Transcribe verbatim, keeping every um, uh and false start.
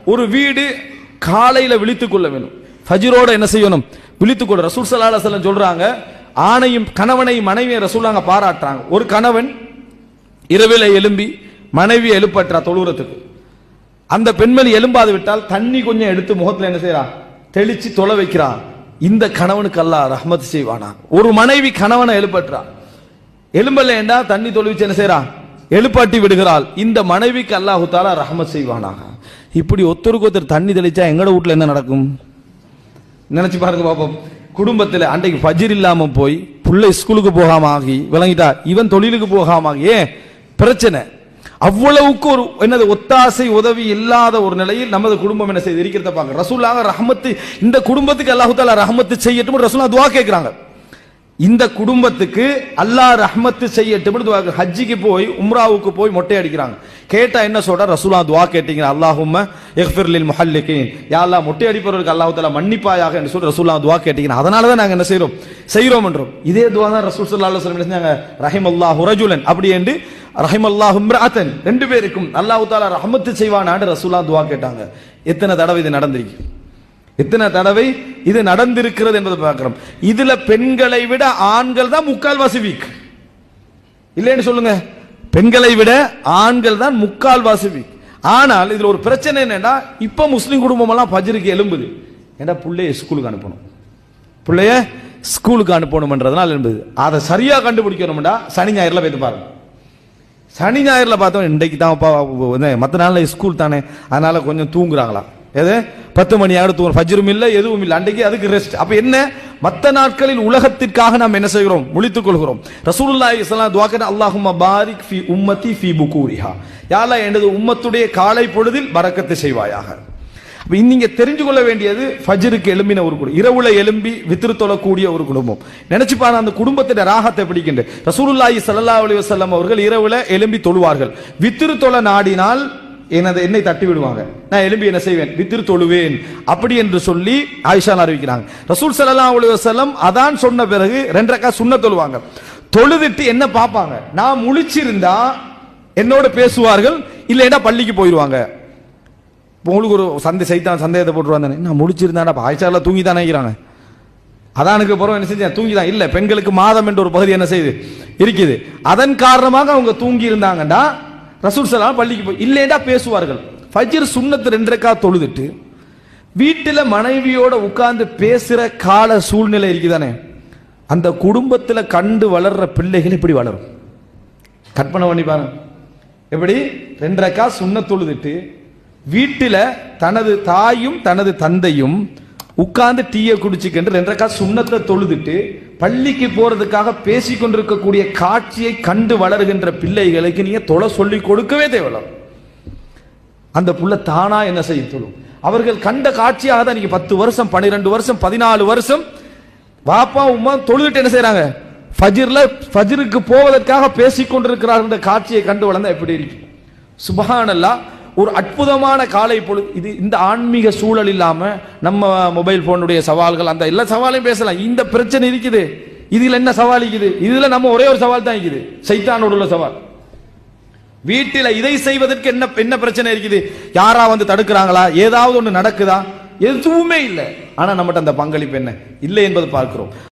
ஒரு வீடு காலையில விழித்துக் கொள்ள வேணும், ஃபஜ்ரோட என்ன செய்யணும், விழித்துக் கொள்ள. ரசூல் ஸல்லல்லாஹு அலைஹி வஸல்லம் சொல்றாங்க, ஆணையும் கணவனையும் மனைவியை ரசூலுல்லாஹ் பாராட்டுறாங்க. ஒரு கணவன் இரவில எழும்பி மனைவி எழுப்பற்றா தொழுறதுக்கு, அந்த பெண்மணி எழும்பாது விட்டால் தண்ணி கொஞ்சம் எடுத்து முகத்துல என்ன செய்யறா, தெளிச்சு தொலை வைக்கிறா, இந்த கணவனுக்கு அல்லாஹ் ரஹ்மத் செய்வானா. ஒரு மனைவி கணவனை எழுப்பற்றா, எழும்பலேண்டா தண்ணி தொழுவிச்சு என்ன செய்யறா, எழுப்பாட்டி விடுகிறாள், இந்த மனைவிக்கு அல்லாஹு தஆலா ரஹ்மத் செய்வானாக. இப்படி ஒருத்தருக்கு ஒருத்தர் தண்ணி தெளிச்சா எங்கட வீட்டுல என்ன நடக்கும் நினைச்சு பாருங்க பாப்போம். குடும்பத்தில் அன்றைக்கு ஃபஜ்ர் இல்லாம போய் புள்ளை ஸ்கூலுக்கு போகாம ஆகி விளங்கிட்டா, இவன் தொழிலுக்கு போகாம ஆகி, ஏன் பிரச்சனை, அவ்வளவுக்கு ஒரு என்னது ஒத்தாசை உதவி இல்லாத ஒரு நிலையில் நமது குடும்பம் என்ன செய்து இருக்கிறத பாங்க. ரசூலுல்லாஹ் ரஹ்மத்து, இந்த குடும்பத்துக்கு அல்லாஹு தஆலா ரஹ்மத்து செய்யட்டும் ரசூலுல்லாஹ் துஆ கேக்குறாங்க. இந்த குடும்பத்துக்கு அல்லாஹ் ரஹ்மத்து செய்யட்டும் துஆ. ஹஜ்ஜிக்கு போய் உம்ராவுக்கு போய் மொட்டை அடிக்கிறாங்க. கேட்டா என்ன சொல்ற, ரசூலுல்லாஹ் துஆ கேட்டீங்க, அல்லாஹும்ம இக்ஃபிர் லில் முஹல்லிகீன், யா அல்லாஹ் மொட்டை அடிப்பவர்களுக்கு அல்லாஹ் தஆலா மன்னிப்பாயாக என்று சொல்லி ரசூலுல்லாஹ் துஆ கேட்டீங்க. அதனால தான் நாங்க என்ன செய்றோம் செய்றோம் என்றோம். இதே துஆ தான் ரசூல் ஸல்லல்லாஹு அலைஹி வஸல்லம் செஞ்சாங்க, ரஹிமல்லாஹு ரஜுலன், அப்படி என்று ரஹிமல்லாஹு இம்ரஅத்தன், ரெண்டு பேருக்கும் அல்லாஹ் தஆலா ரஹ்மத்து செய்வானான்னு ரசூலுல்லாஹ் துஆ கேட்டாங்க. எத்தனை தடவை இது நடந்திருக்கு, எத்தனை தடவை இது நடந்திருக்கிறது என்பதை பார்க்கிறோம். இதுல பெண்களை விட ஆண்கள் தான் முக்கால்வாசி வீக் இல்லைன்னு சொல்லுங்க, பெண்களை விட ஆண்கள் தான் முக்கால்வாசி வீக். ஆனால் இதுல ஒரு பிரச்சனை என்னன்னா, இப்ப முஸ்லிம் குடும்பம் எல்லாம் ஃபஜ்ருக்கு எழும்புது, ஏன்னா பிள்ளைய ஸ்கூலுக்கு அனுப்பணும், பிள்ளைய ஸ்கூலுக்கு அனுப்பணும்ன்றதுனால எழும்புது. அதை சரியா கண்டுபிடிக்கணும்டா சனி ஞாயிறுல போய் பாருங்க. சனி ஞாயிறுல பார்த்தோம், இன்றைக்கு தான் மற்ற நாள்ல ஸ்கூல் தானே, அதனால கொஞ்சம் தூங்குறாங்களா, எது பத்து மணி ஆகிட்டு தூங்குறோம், ஃபஜ்ரும் இல்லை எதுவும் இல்லை, அன்றைக்கு அதுக்கு ரெஸ்ட். அப்ப என்ன, மற்ற நாட்களில் உலகத்திற்காக நாம் என்ன செய்கிறோம், முழித்துக் கொள்கிறோம். ரசூலுல்லாஹி ஸல்லல்லாஹு அலைஹி வஸல்லம் துஆ கேட்ட, அல்லாஹும்ம பாரிக் ஃபீ உம்மதி ஃபீ புகூரிஹா, யா அல்லாஹ் எனது உம்மத்துடைய காலை பொழுதில் பரக்கத்து செய்வாயாக. அப்ப நீங்க தெரிஞ்சு கொள்ள வேண்டியது, ஃபஜ்ருக்கு எழும்பின ஒரு குடும்பம், இரவுல எழும்பி வித்ர் தொழக்கூடிய ஒரு குடும்பம். நினைச்சு பாருங்க அந்த குடும்பத்தின் ராகத்தை பிடிக்கின்ற. ரசூலுல்லாஹி ஸல்லல்லாஹு அலைஹி வஸல்லம் அவர்கள் இரவுல எழும்பி தொழுவார்கள். வித்ர் தொழ நாடினால் எனது என்னை தட்டி விடுவாங்க, நான் எழும்பி என்ன செய்வேன், வித்ர் தொழுவேன் அப்படி என்று சொல்லி ஆயிஷா அறிவிக்கிறாங்க. ரசூல் ஸல்லல்லாஹு அலைஹி வஸல்லம் அதான் சொன்ன பிறகு ரெண்டு ரக்காத் சுன்னத் தொழுவாங்க. தொழுதுட்டு என்ன பார்ப்பாங்க, நான் முழிச்சிருந்தா என்னோட பேசுவார்கள், இல்லைன்னா பள்ளிக்கு போயிடுவாங்க. உங்களுக்கு ஒரு சந்தை சைத்தான் சந்தேகத்தை போட்டுருவாங்க, நான் முடிச்சிருந்தாடா ஆயிஷா தூங்கி தானே இருக்கிறாங்க, அதானுக்கு பிறகு என்ன செஞ்சேன் தூங்கி தான் இல்லை. பெண்களுக்கு மாதம் என்ற ஒரு பகுதி என்ன செய்யுது இருக்குது, அதன் காரணமாக அவங்க தூங்கி இருந்தாங்கடா ரசூல் ஸல்லல்லாஹு பள்ளிக்கு போய், இல்லைடா பேசுவார்கள். ஃபஜ்ர் சுன்னத் ரெண்டு ரக்காத் தொழுதுட்டு வீட்டில் மனைவியோட உட்கார்ந்து பேசுற கால சூழ்நிலை இருக்குதானே, அந்த குடும்பத்தில் கண்டு வளர்ற பிள்ளைகள் இப்படி வளரும். கற்பனை பண்ணி பாருங்க, எப்படி ரெண்டு ரக்காத் சுன்னத் தொழுதுட்டு வீட்டில் தனது தாயும் தனது தந்தையும் உட்கார்ந்து டீயை குடிச்சுக்கிட்டு ரெண்டு ரக்காத் சுன்னத்தை தொழுதுட்டு பள்ளிக்கு போறதுக்காக பேசிக் கொண்டிருக்கக்கூடிய காட்சியை கண்டு வளர்கின்ற பிள்ளைகளுக்கு நீங்க தொலை சொல்லி கொடுக்கவே தேவையில்லை. அந்த புள்ள தானா என்ன செய்ய தொழும். அவர்கள் கண்ட காட்சியாக தான் நீங்க பத்து வருஷம் பன்னிரெண்டு வருஷம் பதினாலு வருஷம் வாப்பா உமா தொழுதுட்டு என்ன செய்யறாங்க, ஃபஜ்ர்ல ஃபஜ்ருக்கு போவதற்காக பேசிக் கொண்டிருக்கிறார்கள். காட்சியை கண்டு வளர்ந்தா எப்படி இருக்கு. சுப்ஹானல்லாஹ், ஒரு அற்புதமான காலை பொழுது இது. இந்த ஆன்மீக சூழல் இல்லாம நம்ம மொபைல் போனுடைய சவால்கள், அந்த எல்லா சவாலையும் பேசலாம். இந்த பிரச்சனை இருக்குது, இதுல என்ன சவால் இருக்குது, இதுல நம்ம ஒரே ஒரு சவால் தான் இருக்குது, சைத்தானோட உள்ள சவால். வீட்டில இதை செய்வதற்கு என்ன என்ன பிரச்சனை இருக்குது, யாரா வந்து தடுக்கிறாங்களா, ஏதாவது ஒண்ணு நடக்குதா, எதுவுமே இல்லை. ஆனா நம்மகிட்ட அந்த பங்களிப்பு என்ன இல்லை என்பது பார்க்கிறோம்.